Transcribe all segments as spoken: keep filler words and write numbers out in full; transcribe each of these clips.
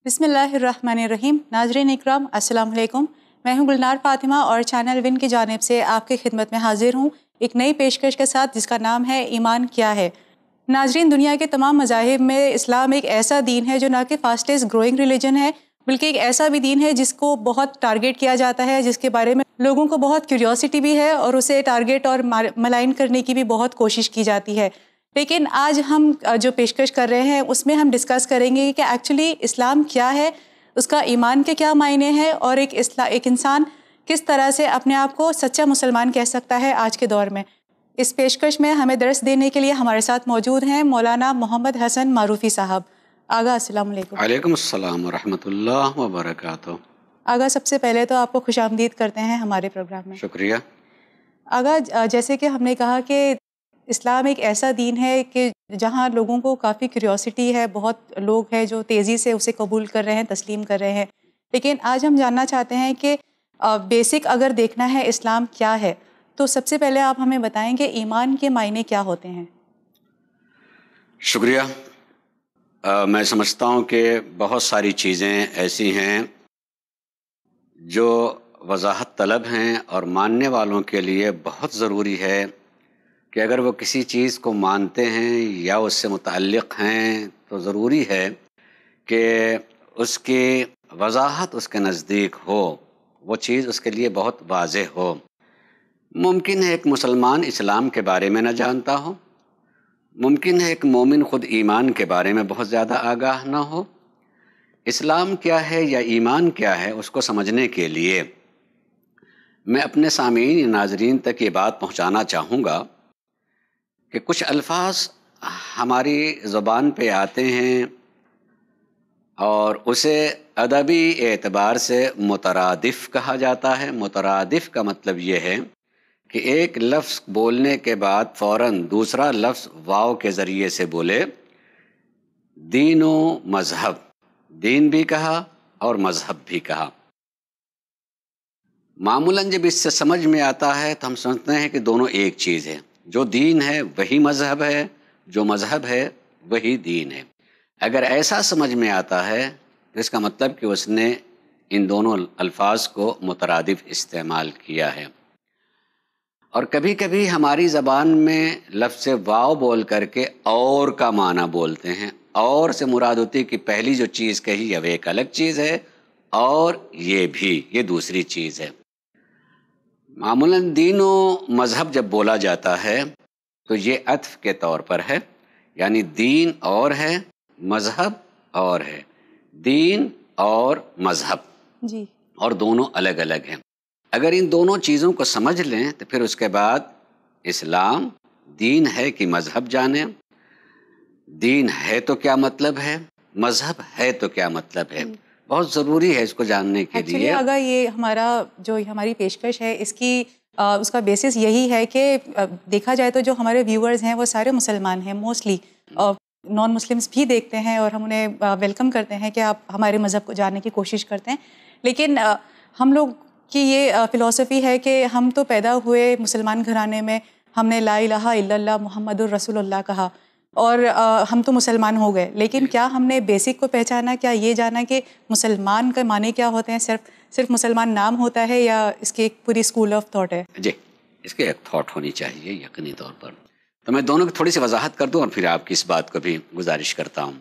بسم اللہ الرحمن الرحیم۔ ناظرین اکرام السلام علیکم، میں ہوں گلنار فاطمہ اور چینل ون کی جانب سے آپ کی خدمت میں حاضر ہوں ایک نئی پیشکش کے ساتھ جس کا نام ہے ایمان کیا ہے۔ ناظرین، دنیا کے تمام مذاہب میں اسلام ایک ایسا دین ہے جو نہ کہ فاسٹسٹ گروئنگ ریلیجن ہے بلکہ ایک ایسا بھی دین ہے جس کو بہت ٹارگیٹ کیا جاتا ہے، جس کے بارے میں لوگوں کو بہت کیوریوسٹی بھی ہے اور اسے ٹارگیٹ اور ملائن کرنے کی بھی بہت کوشش کی جاتی ہے۔ لیکن آج ہم جو پیشکش کر رہے ہیں اس میں ہم ڈسکس کریں گے کہ ایکچولی اسلام کیا ہے، اس کا ایمان کے کیا معنی ہیں اور ایک اسلام ایک انسان کس طرح سے اپنے آپ کو سچا مسلمان کہہ سکتا ہے آج کے دور میں۔ اس پیشکش میں ہمیں درس دینے کے لیے ہمارے ساتھ موجود ہیں مولانا محمد حسن معروفی صاحب۔ آغا السلام علیکم۔ وعلیکم السلام ورحمۃ اللہ وبرکاتہ۔ آغا، سب سے پہلے تو آپ کو خوش آمدید کرتے ہیں ہمارے پروگرام میں۔ شکریہ۔ آغا، جیسے کہ ہم نے کہا کہ اسلام ایک ایسا دین ہے کہ جہاں لوگوں کو کافی کیوریوسٹی ہے، بہت لوگ ہیں جو تیزی سے اسے قبول کر رہے ہیں، تسلیم کر رہے ہیں، لیکن آج ہم جاننا چاہتے ہیں کہ بیسک اگر دیکھنا ہے اسلام کیا ہے تو سب سے پہلے آپ ہمیں بتائیں کہ ایمان کے معنی کیا ہوتے ہیں؟ شکریہ۔ آ, میں سمجھتا ہوں کہ بہت ساری چیزیں ایسی ہیں جو وضاحت طلب ہیں اور ماننے والوں کے لیے بہت ضروری ہے کہ اگر وہ کسی چیز کو مانتے ہیں یا اس سے متعلق ہیں تو ضروری ہے کہ اس کی وضاحت اس کے نزدیک ہو، وہ چیز اس کے لیے بہت واضح ہو۔ ممکن ہے ایک مسلمان اسلام کے بارے میں نہ جانتا ہو، ممکن ہے ایک مومن خود ایمان کے بارے میں بہت زیادہ آگاہ نہ ہو۔ اسلام کیا ہے یا ایمان کیا ہے اس کو سمجھنے کے لیے میں اپنے سامعین یا ناظرین تک یہ بات پہنچانا چاہوں گا کہ کچھ الفاظ ہماری زبان پہ آتے ہیں اور اسے ادبی اعتبار سے مترادف کہا جاتا ہے۔ مترادف کا مطلب یہ ہے کہ ایک لفظ بولنے کے بعد فوراً دوسرا لفظ واو کے ذریعے سے بولے۔ دین و مذہب، دین بھی کہا اور مذہب بھی کہا۔ معمولاً جب اس سے سمجھ میں آتا ہے تو ہم سمجھتے ہیں کہ دونوں ایک چیز ہے، جو دین ہے وہی مذہب ہے، جو مذہب ہے وہی دین ہے۔ اگر ایسا سمجھ میں آتا ہے تو اس کا مطلب کہ اس نے ان دونوں الفاظ کو مترادف استعمال کیا ہے۔ اور کبھی کبھی ہماری زبان میں لفظ واو بول کر کے اور کا معنی بولتے ہیں۔ اور سے مراد ہوتی ہے کہ پہلی جو چیز کہی ہے وہ ایک الگ چیز ہے اور یہ بھی یہ دوسری چیز ہے۔ معمولاً دین و مذہب جب بولا جاتا ہے تو یہ عطف کے طور پر ہے، یعنی دین اور ہے، مذہب اور ہے، دین اور مذہب جی، اور دونوں الگ الگ ہیں۔ اگر ان دونوں چیزوں کو سمجھ لیں تو پھر اس کے بعد اسلام دین ہے کہ مذہب جانیں، دین ہے تو کیا مطلب ہے، مذہب ہے تو کیا مطلب ہے، بہت ضروری ہے اس کو جاننے کے لیے۔ اگر یہ ہمارا جو ہماری پیشکش ہے اس کی آ, اس کا بیسس یہی ہے کہ آ, دیکھا جائے تو جو ہمارے ویورز ہیں وہ سارے مسلمان ہیں، موسٹلی نان مسلمس بھی دیکھتے ہیں اور ہم انہیں ویلکم کرتے ہیں کہ آپ ہمارے مذہب کو جاننے کی کوشش کرتے ہیں، لیکن آ, ہم لوگ کی یہ فلسفی ہے کہ ہم تو پیدا ہوئے مسلمان گھرانے میں، ہم نے لا الہ الا اللہ محمد الرسول اللہ کہا اور آ, ہم تو مسلمان ہو گئے، لیکن کیا ہم نے بیسک کو پہچانا، کیا یہ جانا کہ مسلمان کے معنی کیا ہوتے ہیں؟ صرف صرف مسلمان نام ہوتا ہے یا اس کی ایک پوری اسکول آف تھاٹ ہے؟ جی، اس کی ایک تھاٹ ہونی چاہیے یقینی طور پر۔ تو میں دونوں کی تھوڑی سی وضاحت کر دوں اور پھر آپ کی اس بات کو بھی گزارش کرتا ہوں۔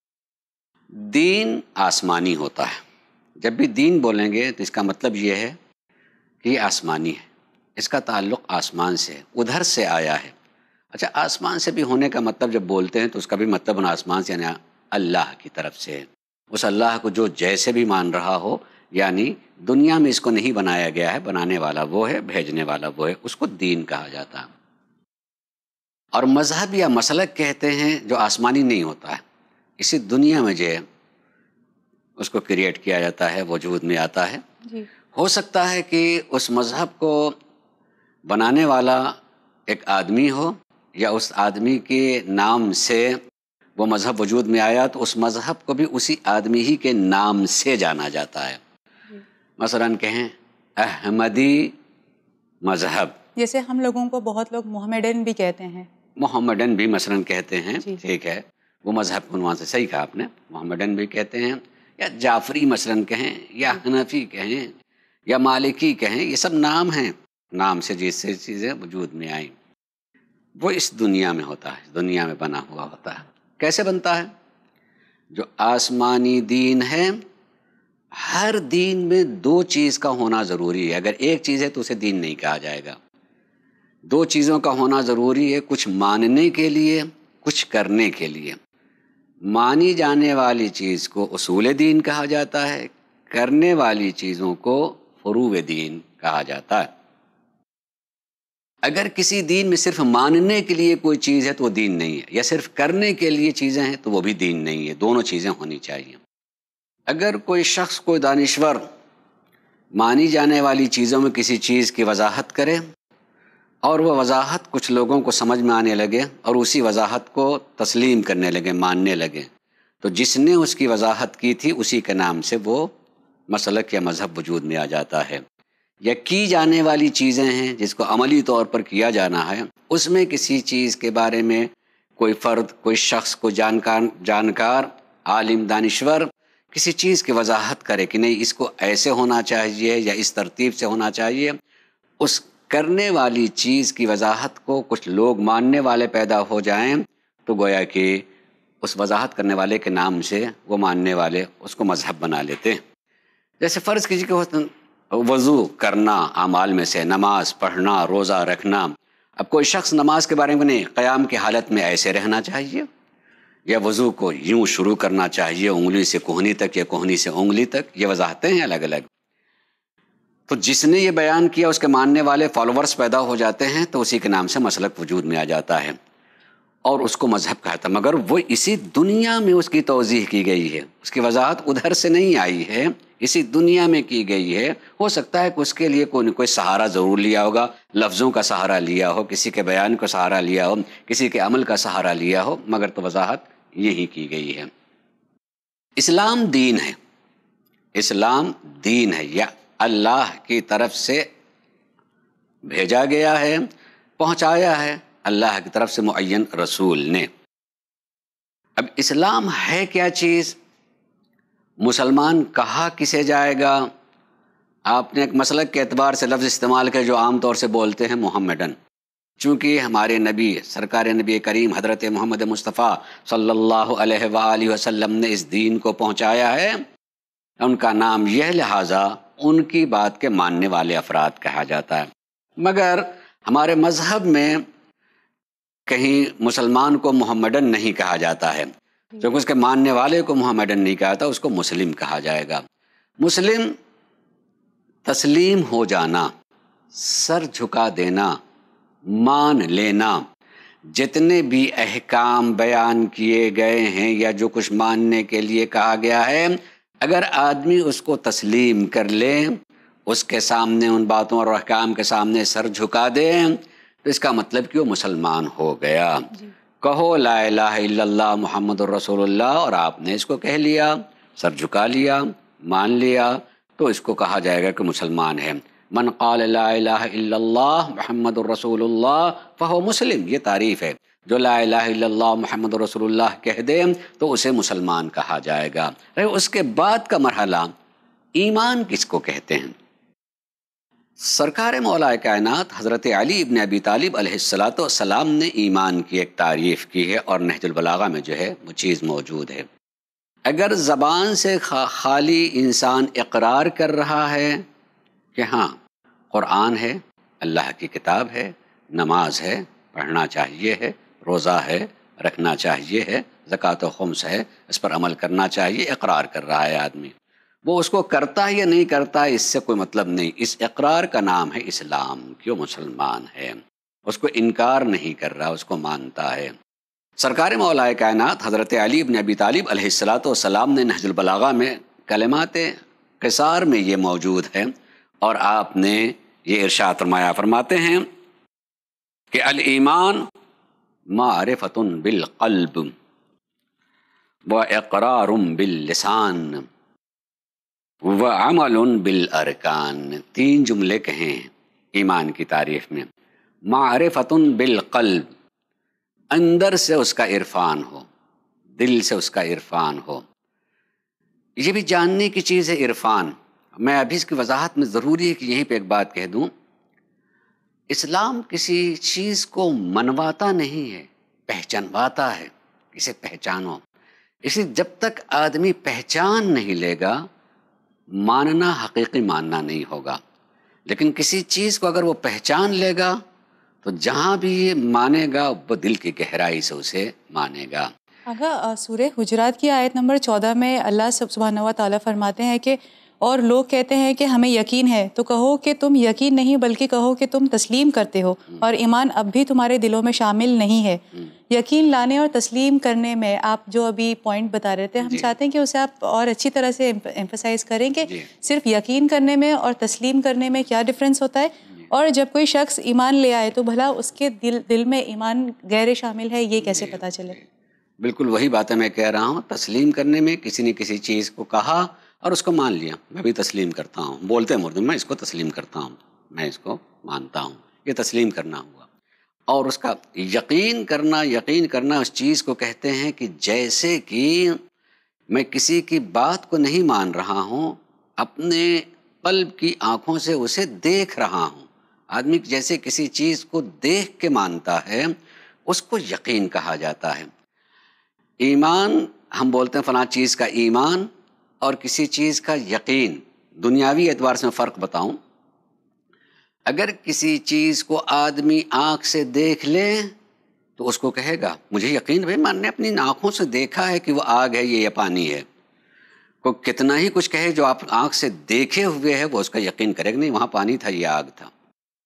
دین آسمانی ہوتا ہے۔ جب بھی دین بولیں گے تو اس کا مطلب یہ ہے کہ یہ آسمانی ہے، اس کا تعلق آسمان سے ہے، ادھر سے آیا ہے۔ اچھا، آسمان سے بھی ہونے کا مطلب جب بولتے ہیں تو اس کا بھی مطلب آسمان سے یعنی اللہ کی طرف سے ہے۔ اس اللہ کو جو جیسے بھی مان رہا ہو، یعنی دنیا میں اس کو نہیں بنایا گیا ہے، بنانے والا وہ ہے، بھیجنے والا وہ ہے، اس کو دین کہا جاتا ہے۔ اور مذہب یا مسلک کہتے ہیں جو آسمانی نہیں ہوتا ہے، اسی دنیا میں جو ہے اس کو کریٹ کیا جاتا ہے، وجود میں آتا ہے۔ جی، ہو سکتا ہے کہ اس مذہب کو بنانے والا ایک آدمی ہو یا اس آدمی کے نام سے وہ مذہب وجود میں آیا تو اس مذہب کو بھی اسی آدمی ہی کے نام سے جانا جاتا ہے۔ مثلاً کہیں احمدی مذہب، جیسے ہم لوگوں کو بہت لوگ محمدن بھی کہتے ہیں، محمدن بھی مثلاً کہتے ہیں، جی، ٹھیک ہے، وہ مذہب کے عنوان سے صحیح کہا آپ نے، محمدن بھی کہتے ہیں یا جعفری مثلاً کہیں یا حنفی کہیں یا مالکی کہیں، یہ سب نام ہیں، نام سے جس سے چیزیں وجود میں آئیں، وہ اس دنیا میں ہوتا ہے، دنیا میں بنا ہوا ہوتا ہے۔ کیسے بنتا ہے؟ جو آسمانی دین ہے، ہر دین میں دو چیز کا ہونا ضروری ہے۔ اگر ایک چیز ہے تو اسے دین نہیں کہا جائے گا، دو چیزوں کا ہونا ضروری ہے، کچھ ماننے کے لیے، کچھ کرنے کے لیے۔ مانی جانے والی چیز کو اصول دین کہا جاتا ہے، کرنے والی چیزوں کو فروع دین کہا جاتا ہے۔ اگر کسی دین میں صرف ماننے کے لیے کوئی چیز ہے تو وہ دین نہیں ہے، یا صرف کرنے کے لیے چیزیں ہیں تو وہ بھی دین نہیں ہے، دونوں چیزیں ہونی چاہیے۔ اگر کوئی شخص، کوئی دانشور مانی جانے والی چیزوں میں کسی چیز کی وضاحت کرے اور وہ وضاحت کچھ لوگوں کو سمجھ میں آنے لگے اور اسی وضاحت کو تسلیم کرنے لگے، ماننے لگے، تو جس نے اس کی وضاحت کی تھی اسی کے نام سے وہ مسلک یا مذہب وجود میں آ جاتا ہے۔ یا کی جانے والی چیزیں ہیں جس کو عملی طور پر کیا جانا ہے، اس میں کسی چیز کے بارے میں کوئی فرد، کوئی شخص، کوئی جانکار جانکار عالم، دانشور کسی چیز کی وضاحت کرے کہ نہیں، اس کو ایسے ہونا چاہیے یا اس ترتیب سے ہونا چاہیے، اس کرنے والی چیز کی وضاحت کو کچھ لوگ ماننے والے پیدا ہو جائیں تو گویا کہ اس وضاحت کرنے والے کے نام سے وہ ماننے والے اس کو مذہب بنا لیتے ہیں۔ جیسے فرض کیجیے کہ وضو کرنا اعمال میں سے، نماز پڑھنا، روزہ رکھنا، اب کوئی شخص نماز کے بارے میں نہیں، قیام کی حالت میں ایسے رہنا چاہیے، یا وضو کو یوں شروع کرنا چاہیے، انگلی سے کوہنی تک یا کوہنی سے انگلی تک، یہ وضاحتیں ہیں الگ الگ۔ تو جس نے یہ بیان کیا اس کے ماننے والے فالوورز پیدا ہو جاتے ہیں تو اسی کے نام سے مسلک وجود میں آ جاتا ہے اور اس کو مذہب کہتا ہے، مگر وہ اسی دنیا میں اس کی توضیح کی گئی ہے، اس کی وضاحت ادھر سے نہیں آئی ہے، اسی دنیا میں کی گئی ہے۔ ہو سکتا ہے کہ اس کے لیے کوئی نہ کوئی سہارا ضرور لیا ہوگا، لفظوں کا سہارا لیا ہو، کسی کے بیان کا سہارا لیا ہو، کسی کے عمل کا سہارا لیا ہو، مگر تو وضاحت یہی کی گئی ہے۔ اسلام دین ہے، اسلام دین ہے، یا اللہ کی طرف سے بھیجا گیا ہے، پہنچایا ہے اللہ کی طرف سے معین رسول نے۔ اب اسلام ہے کیا چیز؟ مسلمان کہا کسے جائے گا؟ آپ نے ایک مسلک کے اعتبار سے لفظ استعمال کیا جو عام طور سے بولتے ہیں محمدن، چونکہ ہمارے نبی سرکار نبی کریم حضرت محمد مصطفیٰ صلی اللہ علیہ وآلہ وسلم نے اس دین کو پہنچایا ہے، ان کا نام یہ، لہٰذا ان کی بات کے ماننے والے افراد کہا جاتا ہے۔ مگر ہمارے مذہب میں کہیں مسلمان کو محمدن نہیں کہا جاتا ہے، کیونکہ اس کے ماننے والے کو محمدن نہیں کہا جاتا، اس کو مسلم کہا جائے گا۔ مسلم تسلیم ہو جانا، سر جھکا دینا، مان لینا، جتنے بھی احکام بیان کیے گئے ہیں یا جو کچھ ماننے کے لیے کہا گیا ہے، اگر آدمی اس کو تسلیم کر لے، اس کے سامنے ان باتوں اور احکام کے سامنے سر جھکا دے، تو اس کا مطلب کہ وہ مسلمان ہو گیا۔ جی۔ کہو لا الہ الا اللہ محمد الرسول اللہ، اور آپ نے اس کو کہہ لیا، سر جھکا لیا، مان لیا، تو اس کو کہا جائے گا کہ مسلمان ہے۔ من قال لا الہ الا اللہ محمد الرسول اللہ فہو مسلم، یہ تعریف ہے، جو لا الہ الا اللہ محمد رسول اللہ کہہ دے تو اسے مسلمان کہا جائے گا۔ اس کے بعد کا مرحلہ ایمان کس کو کہتے ہیں؟ سرکار مولا کائنات حضرت علی ابن ابی طالب علیہ الصلاۃ والسلام نے ایمان کی ایک تعریف کی ہے، اور نہج البلاغہ میں جو ہے وہ چیز موجود ہے۔ اگر زبان سے خالی انسان اقرار کر رہا ہے کہ ہاں قرآن ہے، اللہ کی کتاب ہے، نماز ہے، پڑھنا چاہیے ہے، روزہ ہے، رکھنا چاہیے ہے، زکوٰۃ و خمس ہے، اس پر عمل کرنا چاہیے، اقرار کر رہا ہے آدمی، وہ اس کو کرتا ہے یا نہیں کرتا اس سے کوئی مطلب نہیں، اس اقرار کا نام ہے اسلام، کہ وہ مسلمان ہے، اس کو انکار نہیں کر رہا، اس کو مانتا ہے۔ سرکار مولا کائنات حضرت علی بن ابی طالب علیہ الصلاۃ والسلام نے نہج البلاغہ میں کلمات قصار میں یہ موجود ہے، اور آپ نے یہ ارشاد فرمایا، فرماتے ہیں کہ الایمان معرفۃ بالقلب و اقرار باللسان و عمل بالارکان۔ تین جملے کہیں ایمان کی تعریف میں۔ معرفۃ بالقلب، اندر سے اس کا عرفان ہو، دل سے اس کا عرفان ہو، یہ بھی جاننے کی چیز ہے عرفان. میں ابھی اس کی وضاحت میں ضروری ہے کہ یہیں پہ ایک بات کہہ دوں. اسلام کسی چیز کو منواتا نہیں ہے، پہچانواتا ہے. اسے پہچانو. اسی جب تک آدمی پہچان نہیں لے گا، ماننا حقیقی ماننا نہیں ہوگا. لیکن کسی چیز کو اگر وہ پہچان لے گا تو جہاں بھی یہ مانے گا وہ دل کی گہرائی سے اسے مانے گا. آگا سورہ حجرات کی آیت نمبر چودہ میں اللہ سبحانہ و تعالیٰ فرماتے ہیں کہ اور لوگ کہتے ہیں کہ ہمیں یقین ہے، تو کہو کہ تم یقین نہیں بلکہ کہو کہ تم تسلیم کرتے ہو اور ایمان اب بھی تمہارے دلوں میں شامل نہیں ہے. یقین لانے اور تسلیم کرنے میں آپ جو ابھی پوائنٹ بتا رہے تھے، ہم چاہتے ہیں کہ اسے آپ اور اچھی طرح سے ایمفسائز کریں کہ صرف یقین کرنے میں اور تسلیم کرنے میں کیا ڈفرینس ہوتا ہے، اور جب کوئی شخص ایمان لے آئے تو بھلا اس کے دل دل میں ایمان غیر شامل ہے یہ کیسے پتہ چلے؟ بالکل وہی باتیں میں کہہ رہا ہوں. تسلیم کرنے میں کسی نے کسی چیز کو کہا اور اس کو مان لیا. میں بھی تسلیم کرتا ہوں، بولتے ہیں اردو میں، اس کو تسلیم کرتا ہوں، میں اس کو مانتا ہوں. یہ تسلیم کرنا ہوا. اور اس کا یقین کرنا، یقین کرنا اس چیز کو کہتے ہیں کہ جیسے کہ میں کسی کی بات کو نہیں مان رہا ہوں، اپنے قلب کی آنکھوں سے اسے دیکھ رہا ہوں. آدمی جیسے کسی چیز کو دیکھ کے مانتا ہے اس کو یقین کہا جاتا ہے. ایمان ہم بولتے ہیں فلاں چیز کا ایمان اور کسی چیز کا یقین. دنیاوی اعتبار سے میں فرق بتاؤں، اگر کسی چیز کو آدمی آنکھ سے دیکھ لے تو اس کو کہے گا مجھے یقین ہے، میں نے اپنی آنکھوں سے دیکھا ہے کہ وہ آگ ہے، یہ پانی ہے. کوئی کتنا ہی کچھ کہے، جو آپ آنکھ سے دیکھے ہوئے ہے وہ اس کا یقین کرے گا نہیں وہاں پانی تھا، یہ آگ تھا.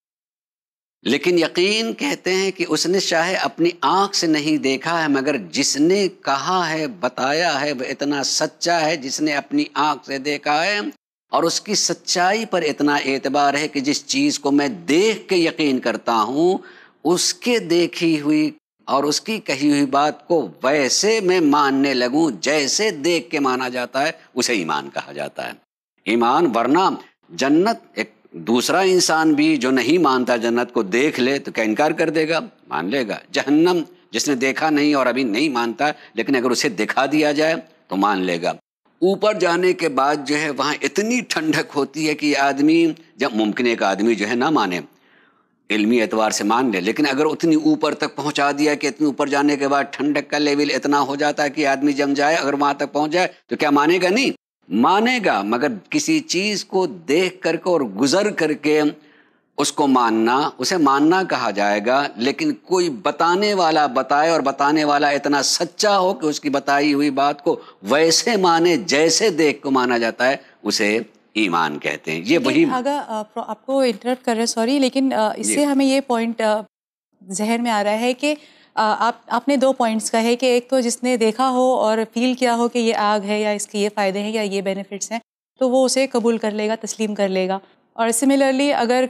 لیکن یقین کہتے ہیں کہ اس نے چاہے اپنی آنکھ سے نہیں دیکھا ہے مگر جس نے کہا ہے، بتایا ہے، وہ اتنا سچا ہے جس نے اپنی آنکھ سے دیکھا ہے، اور اس کی سچائی پر اتنا اعتبار ہے کہ جس چیز کو میں دیکھ کے یقین کرتا ہوں اس کے دیکھی ہوئی اور اس کی کہی ہوئی بات کو ویسے میں ماننے لگوں جیسے دیکھ کے مانا جاتا ہے، اسے ایمان کہا جاتا ہے. ایمان ورنہ جنت، ایک دوسرا انسان بھی جو نہیں مانتا جنت کو دیکھ لے تو کیا انکار کر دے گا؟ مان لے گا. جہنم جس نے دیکھا نہیں اور ابھی نہیں مانتا، لیکن اگر اسے دکھا دیا جائے تو مان لے گا. اوپر جانے کے بعد جو ہے وہاں اتنی ٹھنڈک ہوتی ہے کہ آدمی، جب ممکن ہے کہ آدمی جو ہے نہ مانے، علمی اعتبار سے مان لے، لیکن اگر اتنی اوپر تک پہنچا دیا کہ اتنی اوپر جانے کے بعد ٹھنڈک کا لیول اتنا ہو جاتا ہے کہ آدمی جم جائے، اگر وہاں تک پہنچ جائے تو کیا مانے گا؟ نہیں مانے گا. مگر کسی چیز کو دیکھ کر کے اور گزر کر کے اس کو ماننا، اسے ماننا کہا جائے گا. لیکن کوئی بتانے والا بتائے اور بتانے والا اتنا سچا ہو کہ اس کی بتائی ہوئی بات کو ویسے مانے جیسے دیکھ کو مانا جاتا ہے، اسے ایمان کہتے ہیں. یہ وہی اگر آپ کو انٹرپٹ کر رہے سوری، لیکن اس سے ہمیں یہ پوائنٹ ذہن میں آ رہا ہے کہ آپ آپ نے دو پوائنٹس کہے کہ ایک تو جس نے دیکھا ہو اور فیل کیا ہو کہ یہ آگ ہے یا اس کے یہ فائدے ہیں یا یہ بینیفٹس ہیں تو وہ اسے قبول کر لے گا، تسلیم کر لے گا. اور سملرلی اگر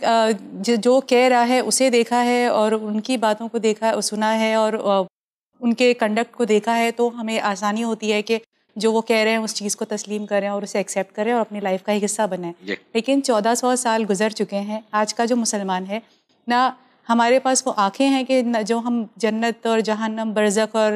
جو کہہ رہا ہے اسے دیکھا ہے اور ان کی باتوں کو دیکھا ہے، سنا ہے اور ان کے کنڈکٹ کو دیکھا ہے تو ہمیں آسانی ہوتی ہے کہ جو وہ کہہ رہے ہیں اس چیز کو تسلیم کریں اور اسے ایکسیپٹ کریں اور اپنی لائف کا ایک حصہ بنیں. لیکن چودہ سو سال گزر چکے ہیں. آج کا جو مسلمان ہے، نہ ہمارے پاس وہ آنکھیں ہیں کہ جو ہم جنت اور جہنم، برزخ اور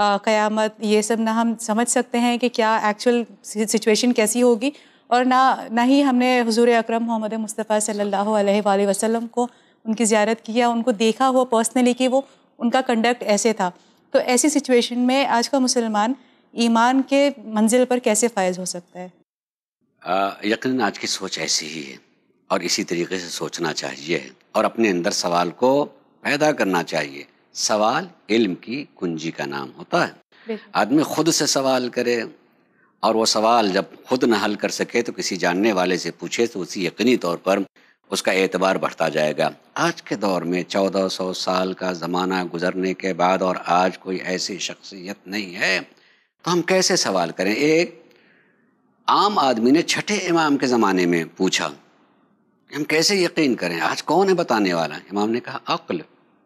قیامت یہ سب نہ ہم سمجھ سکتے ہیں کہ کیا ایکچوئل سچویشن کیسی ہوگی، اور نہ نہ ہی ہم نے حضور اکرم محمد مصطفیٰ صلی اللہ علیہ وآلہ وسلم کو ان کی زیارت کیا، ان کو دیکھا ہوا پرسنلی کہ وہ ان کا کنڈکٹ ایسے تھا. تو ایسی سچویشن میں آج کا مسلمان ایمان کے منزل پر کیسے فائز ہو سکتا ہے؟ یقیناً آج کی سوچ ایسی ہی ہے اور اسی طریقے سے سوچنا چاہیے اور اپنے اندر سوال کو پیدا کرنا چاہیے. سوال علم کی کنجی کا نام ہوتا ہے. آدمی خود سے سوال کرے اور وہ سوال جب خود نہ حل کر سکے تو کسی جاننے والے سے پوچھے تو اسی یقینی طور پر اس کا اعتبار بڑھتا جائے گا. آج کے دور میں چودہ سو سال کا زمانہ گزرنے کے بعد اور آج کوئی ایسی شخصیت نہیں ہے تو ہم کیسے سوال کریں؟ ایک عام آدمی نے چھٹے امام کے زمانے میں پوچھا ہم کیسے یقین کریں، آج کون ہے بتانے والا؟ امام نے کہا عقل.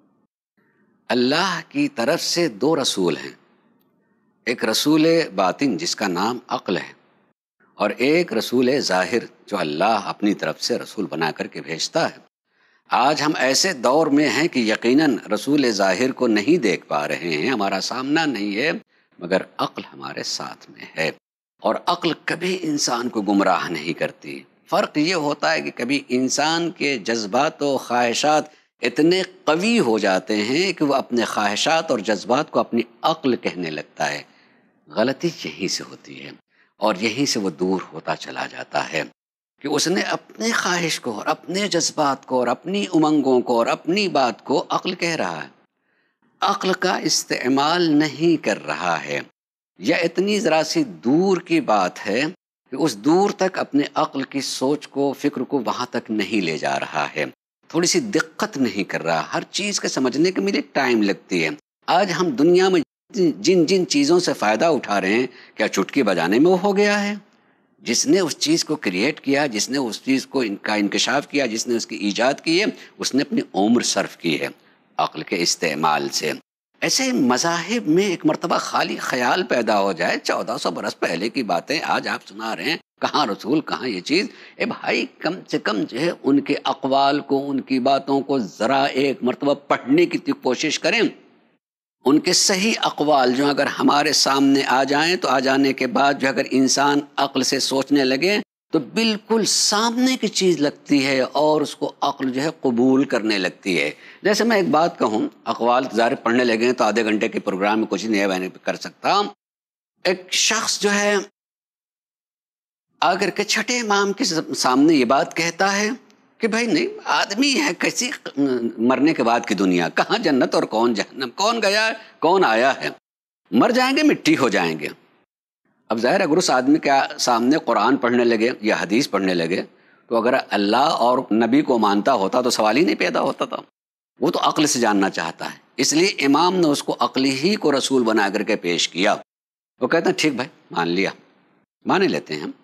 اللہ کی طرف سے دو رسول ہیں، ایک رسول باطن جس کا نام عقل ہے اور ایک رسول ظاہر جو اللہ اپنی طرف سے رسول بنا کر کے بھیجتا ہے. آج ہم ایسے دور میں ہیں کہ یقیناً رسول ظاہر کو نہیں دیکھ پا رہے ہیں، ہمارا سامنا نہیں ہے، مگر عقل ہمارے ساتھ میں ہے. اور عقل کبھی انسان کو گمراہ نہیں کرتی. فرق یہ ہوتا ہے کہ کبھی انسان کے جذبات و خواہشات اتنے قوی ہو جاتے ہیں کہ وہ اپنے خواہشات اور جذبات کو اپنی عقل کہنے لگتا ہے. غلطی یہیں سے ہوتی ہے اور یہیں سے وہ دور ہوتا چلا جاتا ہے کہ اس نے اپنے خواہش کو اور اپنے جذبات کو اور اپنی امنگوں کو اور اپنی بات کو عقل کہہ رہا ہے، عقل کا استعمال نہیں کر رہا ہے، یا اتنی ذرا سی دور کی بات ہے کہ اس دور تک اپنے عقل کی سوچ کو، فکر کو وہاں تک نہیں لے جا رہا ہے، تھوڑی سی دقت نہیں کر رہا. ہر چیز کے سمجھنے کے مجھے ٹائم لگتی ہے. آج ہم دنیا میں جن جن چیزوں سے فائدہ اٹھا رہے ہیں، کیا چٹکی بجانے میں وہ ہو گیا ہے؟ جس نے اس چیز کو کریٹ کیا، جس نے اس چیز کو ان کا انکشاف کیا، جس نے اس کی ایجاد کی ہے، اس نے اپنی عمر صرف کی ہے عقل کے استعمال سے. ایسے مذاہب میں ایک مرتبہ خالی خیال پیدا ہو جائے، چودہ سو برس پہلے کی باتیں آج آپ سنا رہے ہیں، کہاں رسول کہاں یہ چیز. اے بھائی کم سے کم جو ہے ان کے اقوال کو، ان کی باتوں کو ذرا ایک مرتبہ پڑھنے کی کوشش کریں. ان کے صحیح اقوال جو اگر ہمارے سامنے آ جائیں تو آ جانے کے بعد جو اگر انسان عقل سے سوچنے لگے تو بالکل سامنے کی چیز لگتی ہے اور اس کو عقل جو ہے قبول کرنے لگتی ہے. جیسے میں ایک بات کہوں، اقوال ظاہر پڑھنے لگے تو آدھے گھنٹے کے پروگرام میں کچھ نہیں میں کر سکتا. ایک شخص جو ہے اگر کہ چھٹے امام کے سامنے یہ بات کہتا ہے کہ بھائی نہیں، آدمی ہے کیسی مرنے کے بعد کی دنیا، کہاں جنت اور کون جہنم، کون گیا ہے کون آیا ہے، مر جائیں گے مٹی ہو جائیں گے. اب ظاہر اگر اس آدمی کے سامنے قرآن پڑھنے لگے یا حدیث پڑھنے لگے تو اگر اللہ اور نبی کو مانتا ہوتا تو سوال ہی نہیں پیدا ہوتا تھا. وہ تو عقل سے جاننا چاہتا ہے، اس لیے امام نے اس کو عقل ہی کو رسول بنا کر کے پیش کیا. وہ کہتے ہیں ٹھیک بھائی مان لیا، مان لیتے ہیں ہم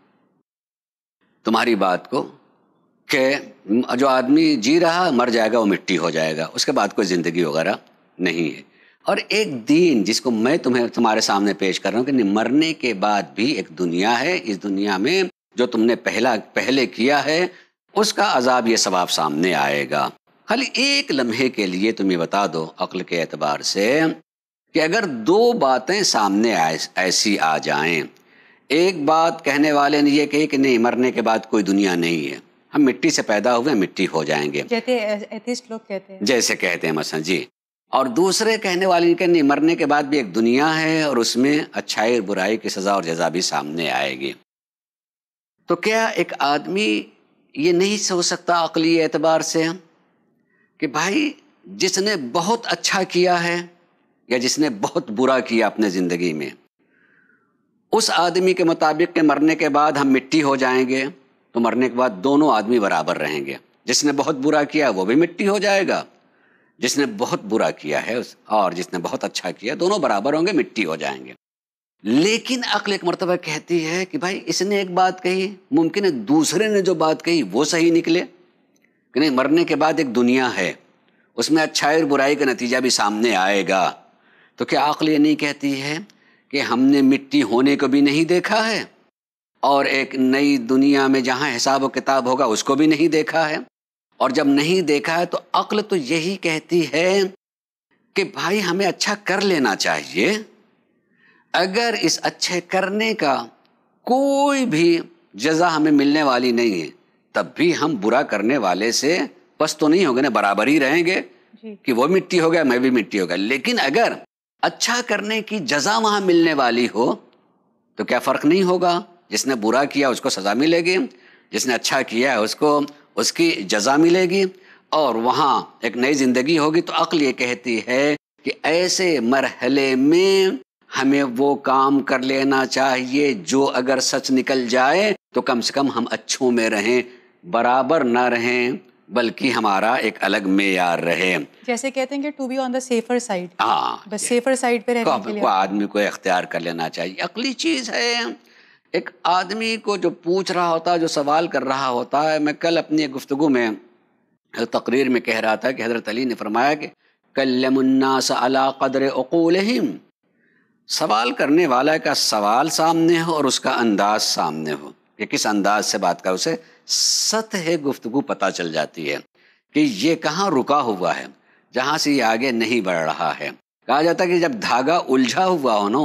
تمہاری بات کو کہ جو آدمی جی رہا مر جائے گا وہ مٹی ہو جائے گا، اس کے بعد کوئی زندگی وغیرہ نہیں ہے. اور ایک دین جس کو میں تمہیں تمہارے سامنے پیش کر رہا ہوں کہ مرنے کے بعد بھی ایک دنیا ہے، اس دنیا میں جو تم نے پہلا پہلے کیا ہے اس کا عذاب یہ ثواب سامنے آئے گا. خالی ایک لمحے کے لیے تم یہ بتا دو عقل کے اعتبار سے کہ اگر دو باتیں سامنے ایسی آ جائیں، ایک بات کہنے والے نے یہ کہی کہ نہیں مرنے کے بعد کوئی دنیا نہیں ہے، ہم مٹی سے پیدا ہوئے مٹی ہو جائیں گے، جیسے ایتھیسٹ لوگ کہتے ہیں، جیسے کہتے ہیں مثلا جی. اور دوسرے کہنے والے کہ نہیں مرنے کے بعد بھی ایک دنیا ہے اور اس میں اچھائی اور برائی کی سزا اور جزا بھی سامنے آئے گی. تو کیا ایک آدمی یہ نہیں سوچ سکتا عقلی اعتبار سے کہ بھائی جس نے بہت اچھا کیا ہے یا جس نے بہت برا کیا اپنے زندگی میں، اس آدمی کے مطابق کہ مرنے کے بعد ہم مٹی ہو جائیں گے تو مرنے کے بعد دونوں آدمی برابر رہیں گے. جس نے بہت برا کیا وہ بھی مٹی ہو جائے گا، جس نے بہت برا کیا ہے اور جس نے بہت اچھا کیا دونوں برابر ہوں گے، مٹی ہو جائیں گے. لیکن عقل ایک مرتبہ کہتی ہے کہ بھائی اس نے ایک بات کہی، ممکن ہے دوسرے نے جو بات کہی وہ صحیح نکلے کہ نہیں مرنے کے بعد ایک دنیا ہے، اس میں اچھائی اور برائی کا نتیجہ بھی سامنے آئے گا. تو کیا عقل یہ نہیں کہتی ہے کہ ہم نے مٹی ہونے کو بھی نہیں دیکھا ہے اور ایک نئی دنیا میں جہاں حساب و کتاب ہوگا اس کو بھی نہیں دیکھا ہے؟ اور جب نہیں دیکھا ہے تو عقل تو یہی کہتی ہے کہ بھائی ہمیں اچھا کر لینا چاہیے. اگر اس اچھے کرنے کا کوئی بھی جزا ہمیں ملنے والی نہیں ہے تب بھی ہم برا کرنے والے سے پس تو نہیں ہوگے نا، برابر ہی رہیں گے جی. کہ وہ مٹی ہو گیا میں بھی مٹی ہو گیا. لیکن اگر اچھا کرنے کی جزا وہاں ملنے والی ہو تو کیا فرق نہیں ہوگا؟ جس نے برا کیا اس کو سزا ملے گی، جس نے اچھا کیا ہے اس کو اس کی جزا ملے گی اور وہاں ایک نئی زندگی ہوگی. تو عقل یہ کہتی ہے کہ ایسے مرحلے میں ہمیں وہ کام کر لینا چاہیے جو اگر سچ نکل جائے تو کم سے کم ہم اچھوں میں رہیں، برابر نہ رہیں بلکہ ہمارا ایک الگ معیار رہے. جیسے کہتے ہیں کہ to be on the safer side, ہاں بس سیفر سائڈ پہ رہنے کے لیے کو آدمی کو اختیار کر لینا چاہیے. عقلی چیز ہے. ایک آدمی کو جو پوچھ رہا ہوتا ہے، جو سوال کر رہا ہوتا ہے، میں کل اپنی ایک گفتگو میں تقریر میں کہہ رہا تھا کہ حضرت علی نے فرمایا کہ کلم الناس علی قدر عقولہم، سوال کرنے والا کا سوال سامنے ہو اور اس کا انداز سامنے ہو کہ کس انداز سے بات کا، اسے سطح گفتگو پتہ چل جاتی ہے کہ یہ کہاں رکا ہوا ہے، جہاں سے یہ آگے نہیں بڑھ رہا ہے. کہا جاتا ہے کہ جب دھاگا الجھا ہوا ہو نا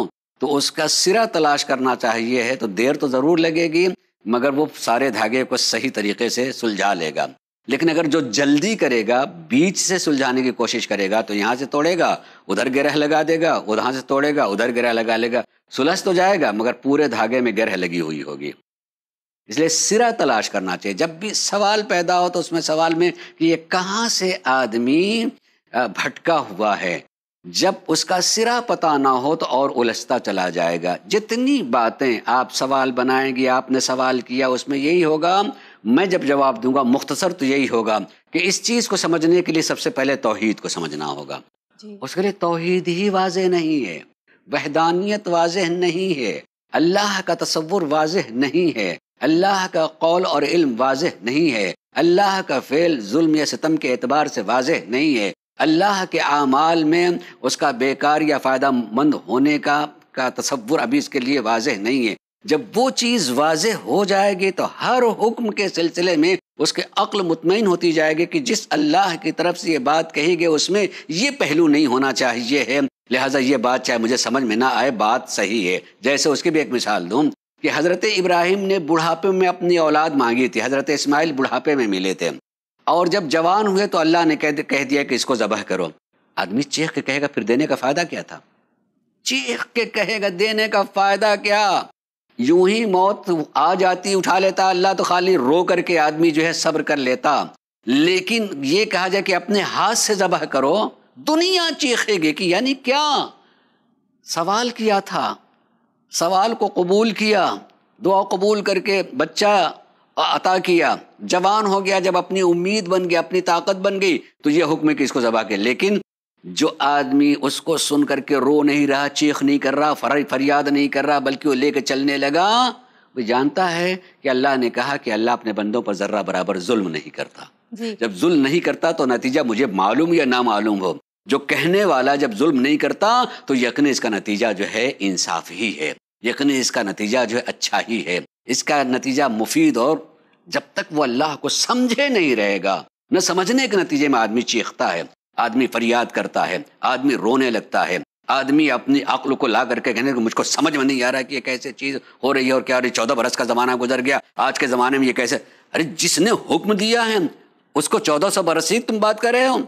تو اس کا سرا تلاش کرنا چاہیے ہے، تو دیر تو ضرور لگے گی مگر وہ سارے دھاگے کو صحیح طریقے سے سلجھا لے گا۔ لیکن اگر جو جلدی کرے گا، بیچ سے سلجھانے کی کوشش کرے گا، تو یہاں سے توڑے گا ادھر گرہ لگا دے گا، وہاں سے توڑے گا ادھر گرہ لگا لے گا، سلجھ تو جائے گا مگر پورے دھاگے میں گرہ لگی ہوئی ہوگی۔ اس لیے سرا تلاش کرنا چاہیے۔ جب بھی سوال پیدا ہو تو اس میں سوال میں کہ یہ کہاں سے آدمی بھٹکا ہوا ہے، جب اس کا سرا پتہ نہ ہو تو اور الجھتا چلا جائے گا۔ جتنی باتیں آپ سوال بنائیں گے، آپ نے سوال کیا، اس میں یہی ہوگا، میں جب جواب دوں گا مختصر تو یہی ہوگا کہ اس چیز کو سمجھنے کے لیے سب سے پہلے توحید کو سمجھنا ہوگا۔ جی۔ اس کے لیے توحید ہی واضح نہیں ہے، وحدانیت واضح نہیں ہے، اللہ کا تصور واضح نہیں ہے، اللہ کا قول اور علم واضح نہیں ہے، اللہ کا فعل ظلم یا ستم کے اعتبار سے واضح نہیں ہے، اللہ کے اعمال میں اس کا بیکار یا فائدہ مند ہونے کا کا تصور ابھی اس کے لیے واضح نہیں ہے۔ جب وہ چیز واضح ہو جائے گی تو ہر حکم کے سلسلے میں اس کے عقل مطمئن ہوتی جائے گی کہ جس اللہ کی طرف سے یہ بات کہی گئی اس میں یہ پہلو نہیں ہونا چاہیے ہے، لہٰذا یہ بات چاہے مجھے سمجھ میں نہ آئے بات صحیح ہے۔ جیسے اس کی بھی ایک مثال دوں کہ حضرت ابراہیم نے بڑھاپے میں اپنی اولاد مانگی تھی، حضرت اسماعیل بڑھاپے میں ملے تھے، اور جب جوان ہوئے تو اللہ نے کہہ دیا کہ اس کو ذبح کرو۔ آدمی چیخ کے کہے گا پھر دینے کا فائدہ کیا تھا؟ چیخ کے کہے گا دینے کا فائدہ کیا؟ یوں ہی موت آ جاتی اٹھا لیتا اللہ، تو خالی رو کر کے آدمی جو ہے صبر کر لیتا، لیکن یہ کہا جائے کہ اپنے ہاتھ سے ذبح کرو، دنیا چیخے گی کہ یعنی کیا؟ سوال کیا تھا، سوال کو قبول کیا، دعا قبول کر کے بچہ عطا کیا، جوان ہو گیا، جب اپنی امید بن گیا، اپنی طاقت بن گئی تو یہ حکم ہے کہ اس کو ذبح کے۔ لیکن جو آدمی اس کو سن کر کے رو نہیں رہا، چیخ نہیں کر رہا، فریاد نہیں کر رہا، بلکہ وہ لے کے چلنے لگا، وہ جانتا ہے کہ اللہ نے کہا کہ اللہ اپنے بندوں پر ذرہ برابر ظلم نہیں کرتا۔ جی۔ جب ظلم نہیں کرتا تو نتیجہ مجھے معلوم یا نہ معلوم ہو، جو کہنے والا جب ظلم نہیں کرتا تو یقیناً اس کا نتیجہ جو ہے انصاف ہی ہے، یقیناً اس کا نتیجہ جو ہے اچھا ہی ہے، اس کا نتیجہ مفید۔ اور جب تک وہ اللہ کو سمجھے نہیں رہے گا، نہ سمجھنے کے نتیجے میں آدمی چیختا ہے، آدمی فریاد کرتا ہے، آدمی رونے لگتا ہے، آدمی اپنی عقل کو لا کر کے کہنے کہ مجھ کو سمجھ میں نہیں آ رہا کہ یہ کیسے چیز ہو رہی ہے اور کیا ہو رہی ہے، چودہ برس کا زمانہ گزر گیا، آج کے زمانے میں یہ کیسے؟ ارے جس نے حکم دیا ہے اس کو چودہ سو برس ہی تم بات کر رہے ہو؟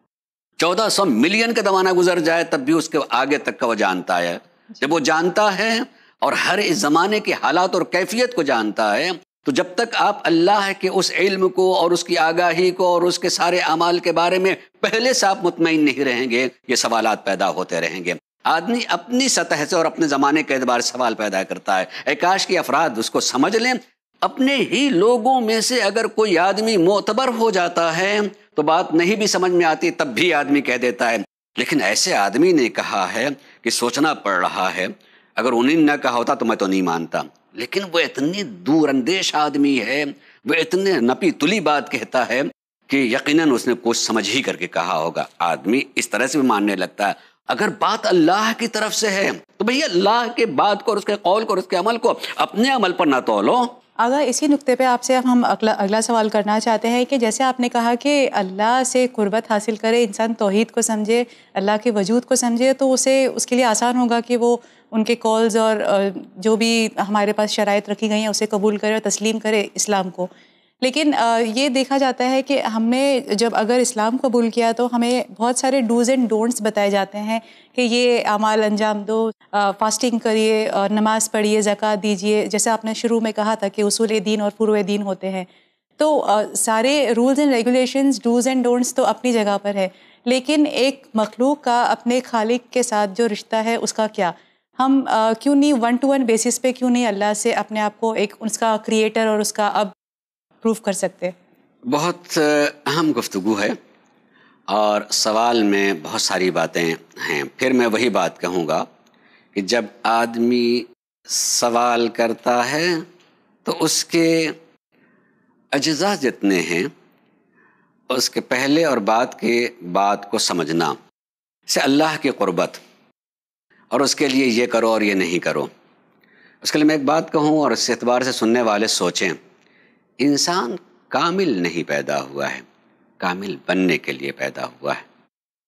چودہ سو ملین کا زمانہ گزر جائے تب بھی اس کے آگے تک کا وہ جانتا ہے۔ جب وہ جانتا ہے اور ہر اس زمانے کے حالات اور کیفیت کو جانتا ہے، تو جب تک آپ اللہ کے اس علم کو اور اس کی آگاہی کو اور اس کے سارے اعمال کے بارے میں پہلے سے آپ مطمئن نہیں رہیں گے، یہ سوالات پیدا ہوتے رہیں گے۔ آدمی اپنی سطح سے اور اپنے زمانے کے اعتبار سے سوال پیدا کرتا ہے۔ اے کاش کی افراد اس کو سمجھ لیں، اپنے ہی لوگوں میں سے اگر کوئی آدمی معتبر ہو جاتا ہے تو بات نہیں بھی سمجھ میں آتی تب بھی آدمی کہہ دیتا ہے، لیکن ایسے آدمی نے کہا ہے کہ سوچنا پڑ رہا ہے، اگر انہیں نہ کہا ہوتا تو میں تو نہیں مانتا، لیکن وہ اتنی دور اندیش آدمی ہے، وہ اتنے نپی تلی بات کہتا ہے کہ یقیناً اس نے کچھ سمجھ ہی کر کے کہا ہوگا۔ آدمی اس طرح سے بھی ماننے لگتا ہے۔ اگر بات اللہ کی طرف سے ہے تو بھئی اللہ کے بات کو اور اس کے قول کو اور اس کے عمل کو اپنے عمل پر نہ تولو۔ آگا اسی نقطے پہ آپ سے ہم اگلا اگلا سوال کرنا چاہتے ہیں کہ جیسے آپ نے کہا کہ اللہ سے قربت حاصل کرے، انسان توحید کو سمجھے، اللہ کے وجود کو سمجھے، تو اسے اس کے لیے آسان ہوگا کہ وہ ان کے کالز اور جو بھی ہمارے پاس شرائط رکھی گئی ہیں اسے قبول کرے اور تسلیم کرے اسلام کو۔ لیکن یہ دیکھا جاتا ہے کہ ہم نے جب اگر اسلام قبول کیا تو ہمیں بہت سارے ڈوز اینڈ ڈونٹس بتائے جاتے ہیں کہ یہ اعمال انجام دو، فاسٹنگ کریے، نماز پڑھیے، زکوٰۃ دیجیے، جیسے آپ نے شروع میں کہا تھا کہ اصول دین اور فروع دین ہوتے ہیں۔ تو سارے rules and regulations, dos and don'ts تو اپنی جگہ پر ہے، لیکن ایک مخلوق کا اپنے خالق کے ساتھ جو رشتہ ہے اس کا کیا؟ ہم کیوں نہیں ون ٹو ون بیسس پہ کیوں نہیں اللہ سے اپنے آپ کو ایک اس کا کریٹر اور اس کا اب پروف کر سکتے؟ بہت اہم گفتگو ہے اور سوال میں بہت ساری باتیں ہیں۔ پھر میں وہی بات کہوں گا کہ جب آدمی سوال کرتا ہے تو اس کے اجزاء جتنے ہیں، اس کے پہلے اور بعد کے بات کو سمجھنا، سے اللہ کی قربت اور اس کے لیے یہ کرو اور یہ نہیں کرو۔ اس کے لیے میں ایک بات کہوں اور اس اعتبار سے سننے والے سوچیں، انسان کامل نہیں پیدا ہوا ہے، کامل بننے کے لیے پیدا ہوا ہے۔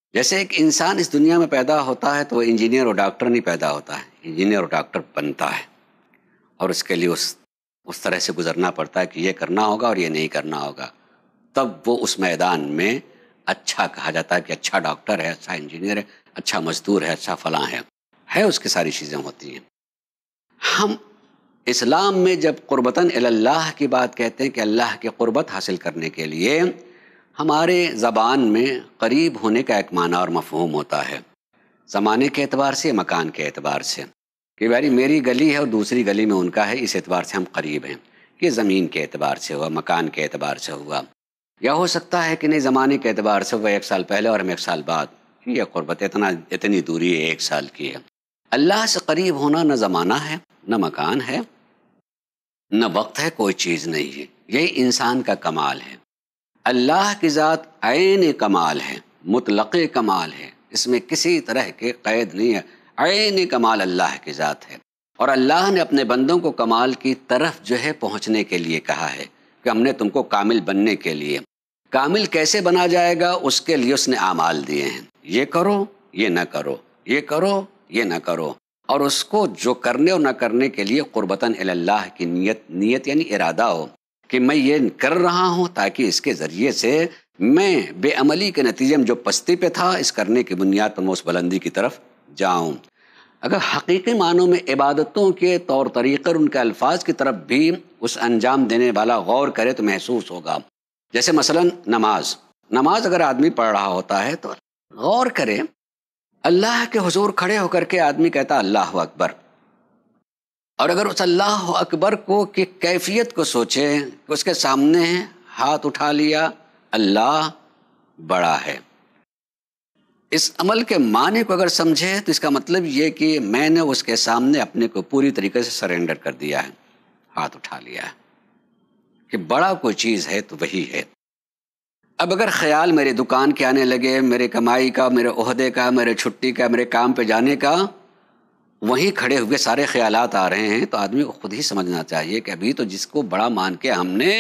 جیسے ایک انسان اس دنیا میں پیدا ہوتا ہے تو وہ انجینئر اور ڈاکٹر نہیں پیدا ہوتا ہے، انجینئر اور ڈاکٹر بنتا ہے، اور اس کے لیے اس اس طرح سے گزرنا پڑتا ہے کہ یہ کرنا ہوگا اور یہ نہیں کرنا ہوگا، تب وہ اس میدان میں اچھا کہا جاتا ہے کہ اچھا ڈاکٹر ہے، اچھا انجینئر ہے، اچھا مزدور ہے، اچھا فلاں ہے ہے اس کی ساری چیزیں ہوتی ہیں۔ ہم اسلام میں جب قربتاً اللہ کی بات کہتے ہیں کہ اللہ کی قربت حاصل کرنے کے لیے ہمارے زبان میں قریب ہونے کا ایک معنی اور مفہوم ہوتا ہے، زمانے کے اعتبار سے، مکان کے اعتبار سے، کہ بھائی میری گلی ہے اور دوسری گلی میں ان کا ہے، اس اعتبار سے ہم قریب ہیں۔ یہ زمین کے اعتبار سے ہوا، مکان کے اعتبار سے ہوا، یا ہو سکتا ہے کہ نہیں زمانے کے اعتبار سے ہوا ایک سال پہلے اور ہم ایک سال بعد، یہ قربت اتنا اتنی دوری ہے، ایک سال کی ہے۔ اللہ سے قریب ہونا نہ زمانہ ہے، نہ مکان ہے، نہ وقت ہے، کوئی چیز نہیں ہے، یہی انسان کا کمال ہے۔ اللہ کی ذات عین کمال ہے، مطلق کمال ہے، اس میں کسی طرح کے قید نہیں ہے، عین کمال اللہ کی ذات ہے۔ اور اللہ نے اپنے بندوں کو کمال کی طرف جو ہے پہنچنے کے لیے کہا ہے کہ ہم نے تم کو کامل بننے کے لیے، کامل کیسے بنا جائے گا اس کے لیے اس نے اعمال دیے ہیں، یہ کرو یہ نہ کرو، یہ کرو یہ نہ کرو، اور اس کو جو کرنے اور نہ کرنے کے لیے قربتاً اللہ کی نیت، نیت یعنی ارادہ ہو کہ میں یہ کر رہا ہوں تاکہ اس کے ذریعے سے میں بے عملی کے نتیجے میں جو پستی پہ تھا اس کرنے کی بنیاد پر میں اس بلندی کی طرف جاؤں۔ اگر حقیقی معنوں میں عبادتوں کے طور طریقے اور ان کے الفاظ کی طرف بھی اس انجام دینے والا غور کرے تو محسوس ہوگا۔ جیسے مثلا نماز نماز اگر آدمی پڑھ رہا ہوتا ہے تو غور کرے، اللہ کے حضور کھڑے ہو کر کے آدمی کہتا اللہ اکبر، اور اگر اس اللہ اکبر کو کی کیفیت کو سوچے کہ اس کے سامنے ہاتھ اٹھا لیا، اللہ بڑا ہے، اس عمل کے معنی کو اگر سمجھے تو اس کا مطلب یہ کہ میں نے اس کے سامنے اپنے کو پوری طریقے سے سرنڈر کر دیا ہے، ہاتھ اٹھا لیا ہے کہ بڑا کوئی چیز ہے تو وہی ہے۔ اب اگر خیال میرے دکان کے آنے لگے، میرے کمائی کا، میرے عہدے کا، میرے چھٹی کا، میرے کام پہ جانے کا، وہیں کھڑے ہوئے سارے خیالات آ رہے ہیں، تو آدمی کو خود ہی سمجھنا چاہیے کہ ابھی تو جس کو بڑا مان کے ہم نے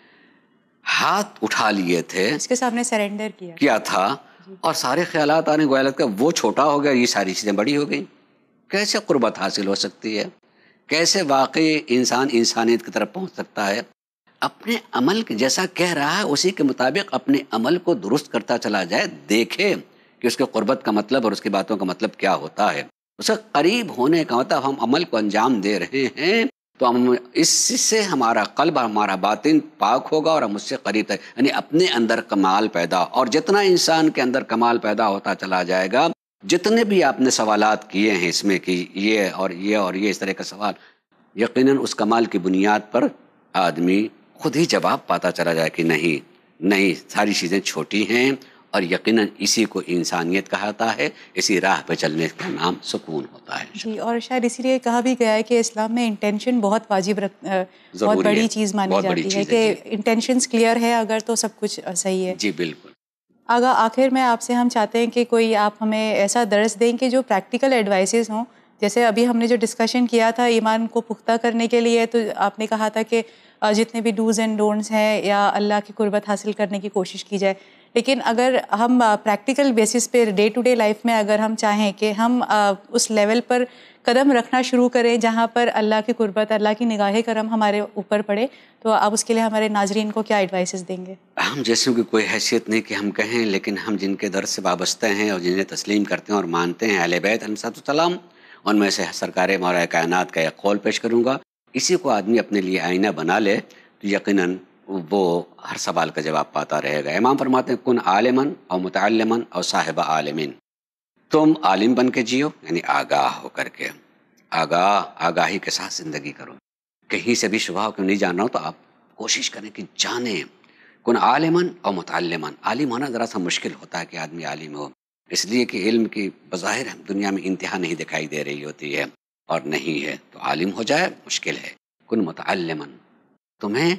ہاتھ اٹھا لیے تھے، اس کے سامنے سرنڈر کیا کیا تھا، اور سارے خیالات آنے گویا لگتا ہے وہ چھوٹا ہو گیا، یہ ساری چیزیں بڑی ہو گئیں۔ کیسے قربت حاصل ہو سکتی ہے؟ کیسے واقعی انسان انسانیت کی طرف پہنچ سکتا ہے؟ اپنے عمل جیسا کہہ رہا ہے اسی کے مطابق اپنے عمل کو درست کرتا چلا جائے، دیکھے کہ اس کے قربت کا مطلب اور اس کی باتوں کا مطلب کیا ہوتا ہے۔ اس کے قریب ہونے کا مطلب ہم عمل کو انجام دے رہے ہیں تو ہم اس سے ہمارا قلب، ہمارا باطن پاک ہوگا اور ہم اس سے قریب تک، یعنی اپنے اندر کمال پیدا، اور جتنا انسان کے اندر کمال پیدا ہوتا چلا جائے گا، جتنے بھی آپ نے سوالات کیے ہیں اس میں کہ یہ اور یہ اور یہ اس طرح کا سوال، یقیناً اس کمال کی بنیاد پر آدمی خود ہی جواب پاتا چلا جائے کہ نہیں نہیں ساری چیزیں چھوٹی ہیں، اور یقیناً اسی کو انسانیت کہاتا ہے، اسی راہ پہ چلنے کا نام سکون ہوتا ہے۔ جی، اور شاید اسی لیے کہا بھی گیا ہے کہ اسلام میں انٹینشن بہت واجب رکھ بہت بڑی چیز مانی جاتی ہے کہ انٹینشنز کلیئر ہے اگر تو سب کچھ صحیح ہے۔ جی بالکل۔ آگا آخر میں آپ سے ہم چاہتے ہیں کہ کوئی آپ ہمیں ایسا درس دیں کہ جو پریکٹیکل ایڈوائسز ہوں، جیسے ابھی ہم نے جو ڈسکشن کیا تھا ایمان کو پختہ کرنے کے لیے، تو آپ نے کہا تھا کہ جتنے بھی ڈوز اینڈ ڈونٹس ہیں یا اللہ کی قربت حاصل کرنے کی کوشش کی جائے، لیکن اگر ہم پریکٹیکل بیسس پہ ڈے ٹو ڈے لائف میں اگر ہم چاہیں کہ ہم اس لیول پر قدم رکھنا شروع کریں جہاں پر اللہ کی قربت، اللہ کی نگاہ کرم ہمارے اوپر پڑے، تو آپ اس کے لیے ہمارے ناظرین کو کیا ایڈوائسز دیں گے؟ ہم جیسوں کی کوئی حیثیت نہیں کہ ہم کہیں، لیکن ہم جن کے در سے وابستہ ہیں اور جنہیں تسلیم کرتے ہیں اور مانتے ہیں، اہل بیت علیہ السلام، ان میں سے سرکار مولا کائنات کا ایک قول پیش کروں گا، اسی کو آدمی اپنے لیے آئینہ بنا لے تو یقیناً وہ ہر سوال کا جواب پاتا رہے گا۔ امام فرماتے ہیں کن عالمن او متعلمن او صاحب عالمین، تم عالم بن کے جیو، یعنی آگاہ ہو کر کے، آگاہ آگاہی کے ساتھ زندگی کرو، کہیں سے بھی شبہ ہو کہ نہیں جان رہا ہوں تو آپ کوشش کریں کہ جانیں۔ کن عالمن او متعلمن، عالم ہونا ذرا سا مشکل ہوتا ہے کہ آدمی عالم ہو، اس لیے کہ علم کی بظاہر دنیا میں انتہا نہیں دکھائی دے رہی ہوتی ہے اور نہیں ہے، تو عالم ہو جائے مشکل ہے۔ کن متعلمن، تمہیں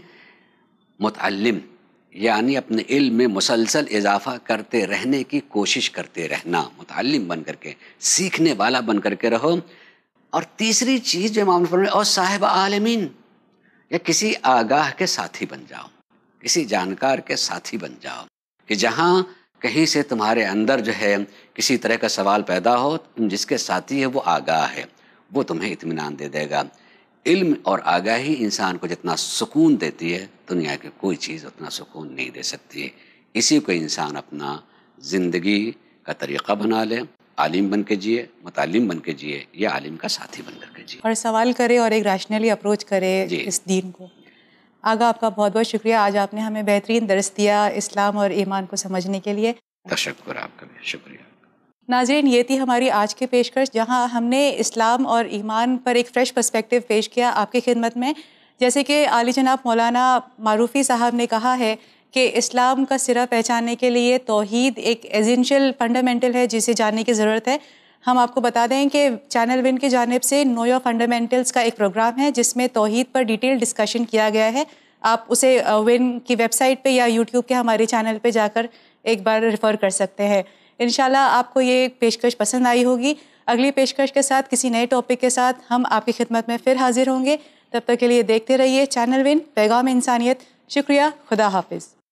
متعلم یعنی اپنے علم میں مسلسل اضافہ کرتے رہنے کی کوشش کرتے رہنا، متعلم بن کر کے، سیکھنے والا بن کر کے رہو۔ اور تیسری چیز جو امام نے فرمائی، اور صاحب عالمین، یا کسی آگاہ کے ساتھی بن جاؤ، کسی جانکار کے ساتھی بن جاؤ، کہ جہاں کہیں سے تمہارے اندر جو ہے کسی طرح کا سوال پیدا ہو، تم جس کے ساتھی ہے وہ آگاہ ہے، وہ تمہیں اطمینان دے دے گا۔ علم اور آگاہی انسان کو جتنا سکون دیتی ہے، دنیا کی کوئی چیز اتنا سکون نہیں دے سکتی ہے۔ اسی کو انسان اپنا زندگی کا طریقہ بنا لے، عالم بن کے جیے، متعلم بن کے جیے، یا عالم کا ساتھی بن کر کے جیے، اور سوال کرے اور ایک ریشنلی اپروچ کرے جی۔ اس دین کو۔ آگا آپ کا بہت بہت شکریہ، آج آپ نے ہمیں بہترین درس دیا اسلام اور ایمان کو سمجھنے کے لیے۔ تشکر آپ کا بھی، شکریہ۔ ناظرین، یہ تھی ہماری آج کی پیشکش، جہاں ہم نے اسلام اور ایمان پر ایک فریش پرسپیکٹیو پیش کیا آپ کی خدمت میں۔ جیسے کہ عالی جناب مولانا معروفی صاحب نے کہا ہے کہ اسلام کا سرا پہچاننے کے لیے توحید ایک ایسینشیل فنڈامنٹل ہے جسے جاننے کی ضرورت ہے۔ ہم آپ کو بتا دیں کہ چینل ون کی جانب سے نو یور فنڈامنٹلز کا ایک پروگرام ہے جس میں توحید پر ڈیٹیل ڈسکشن کیا گیا ہے۔ آپ اسے ون کی ویب سائٹ پہ یا یوٹیوب کے ہمارے چینل پہ جا کر ایک بار ریفر کر سکتے ہیں۔ انشاءاللہ آپ کو یہ پیشکش پسند آئی ہوگی۔ اگلی پیشکش کے ساتھ کسی نئے ٹاپک کے ساتھ ہم آپ کی خدمت میں پھر حاضر ہوں گے۔ تب تک کے لیے دیکھتے رہیے چینل ون، پیغام انسانیت۔ شکریہ، خدا حافظ۔